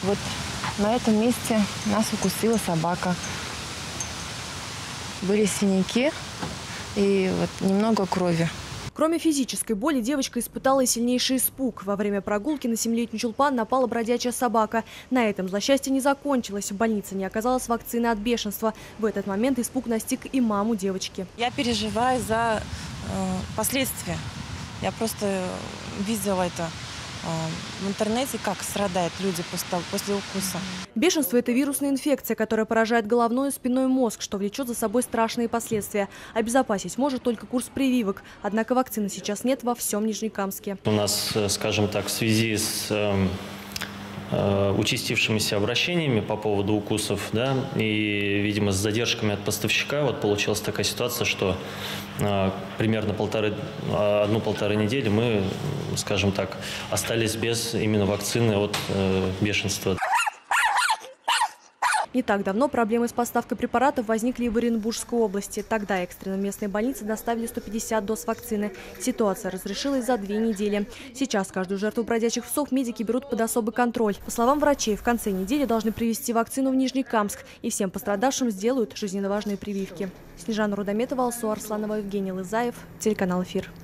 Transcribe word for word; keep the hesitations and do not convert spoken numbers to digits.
Вот на этом месте нас укусила собака. Были синяки и вот немного крови. Кроме физической боли, девочка испытала и сильнейший испуг. Во время прогулки на семилетний Чулпан напала бродячая собака. На этом злосчастье не закончилось. В больнице не оказалось вакцины от бешенства. В этот момент испуг настиг и маму девочки. Я переживаю за э, последствия. Я просто видела это в интернете, как страдают люди после, после укуса. Бешенство – это вирусная инфекция, которая поражает головной и спинной мозг, что влечет за собой страшные последствия. Обезопасить может только курс прививок. Однако вакцины сейчас нет во всем Нижнекамске. У нас, скажем так, в связи с э, участившимися обращениями по поводу укусов, да, и, видимо, с задержками от поставщика, вот получилась такая ситуация, что э, примерно полторы, одну-полторы недели мы, скажем так, остались без именно вакцины от э, бешенства. Не так давно проблемы с поставкой препаратов возникли и в Оренбургской области. Тогда экстренно в местные больницы доставили сто пятьдесят доз вакцины. Ситуация разрешилась за две недели. Сейчас каждую жертву бродячих псов медики берут под особый контроль. По словам врачей, в конце недели должны привезти вакцину в Нижнекамск. И всем пострадавшим сделают жизненно важные прививки. Снежана Рудометова, Алсу Арсланова, Евгений Лызаев, телеканал «Эфир».